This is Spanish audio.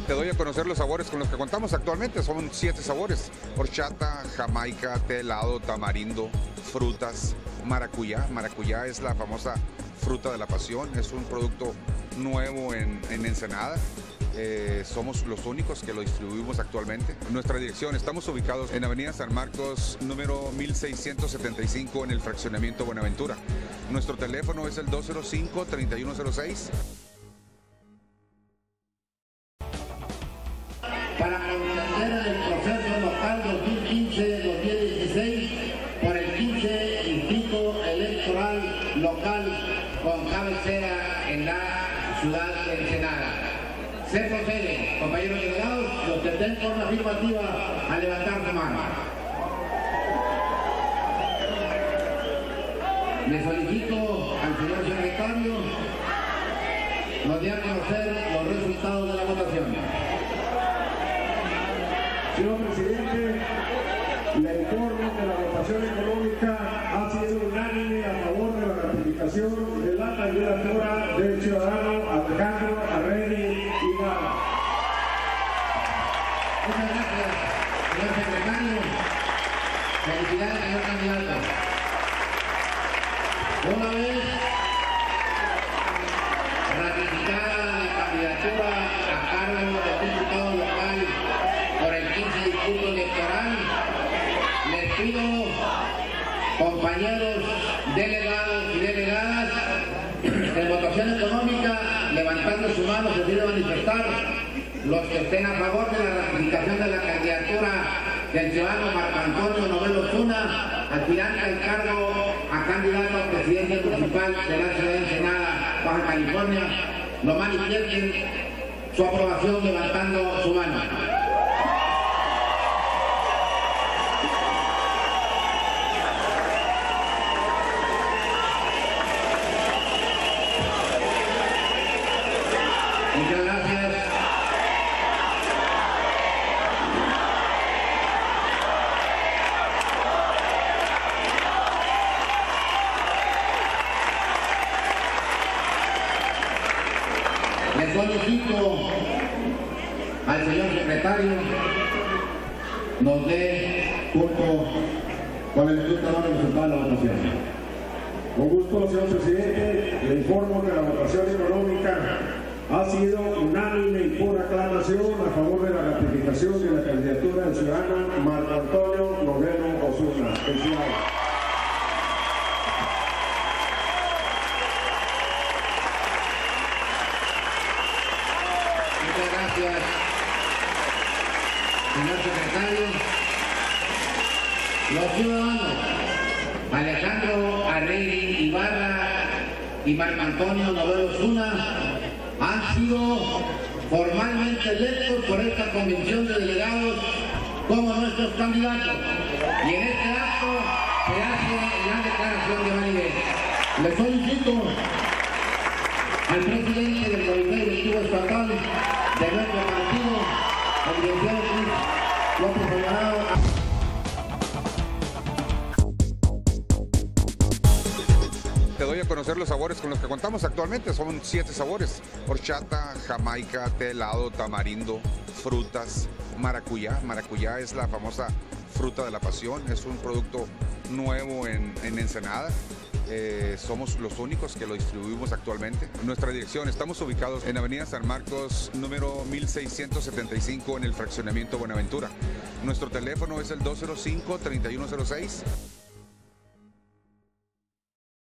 Te doy a conocer los sabores con los que contamos actualmente. Son 7 sabores: horchata, jamaica, té helado, tamarindo, frutas, maracuyá. Maracuyá es la famosa fruta de la pasión. Es un producto nuevo en Ensenada. Somos los únicos que lo distribuimos actualmente. Nuestra dirección: estamos ubicados en Avenida San Marcos, número 1675, en el fraccionamiento Buenaventura. Nuestro teléfono es el 205-3106. Para contender el proceso local 2015-2016 por el 15 Distrito Electoral Local con cabecera en la ciudad de Ensenada. Se procede, compañeros delegados, los que estén por la afirmativa, a levantar su mano. Le solicito al señor secretario nos dé a conocer los resultados de la votación. Señor presidente, le informo que la votación económica ha sido unánime a favor de la ratificación de la candidatura del ciudadano Alejandro Arregui Ibarra. Muchas gracias, señor secretario. Felicidades, señor candidato. Una vez ratificada la candidatura a cargo del diputado local por el 15 Distrito Electoral, les pido, compañeros delegados y delegadas, en votación económica, levantando su mano, se pide manifestar los que estén a favor de la ratificación de la candidatura del ciudadano Marco Antonio Novelo Osuna, aspirante al cargo a candidato a presidente municipal de la ciudad de Ensenada, Baja California, lo manifiesten su aprobación levantando su mano. Muchas gracias. Le solicito al señor secretario nos dé junto con el escrutinio el resultado de la votación. Con gusto, señor presidente, le informo que la votación económica ha sido unánime y por aclamación a favor de la ratificación de la candidatura del ciudadano Marco Antonio Novelo Osuna. Felicidades. Muchas gracias, señor secretario. Los ciudadanos Alejandro Arregui Ibarra y Marco Antonio Novelo Osuna han sido formalmente electos por esta convención de delegados como nuestros candidatos. Y en este acto se hace la declaración de validez. Le solicito al presidente del Comité Directivo Estatal de nuestro partido, el licenciado Luis López Alvarado. Te doy a conocer los sabores con los que contamos actualmente. Son 7 sabores: horchata, jamaica, té helado, tamarindo, frutas, maracuyá. Maracuyá es la famosa fruta de la pasión. Es un producto nuevo en Ensenada. Somos los únicos que lo distribuimos actualmente. Nuestra dirección: estamos ubicados en Avenida San Marcos, número 1675, en el fraccionamiento Buenaventura. Nuestro teléfono es el 205-3106.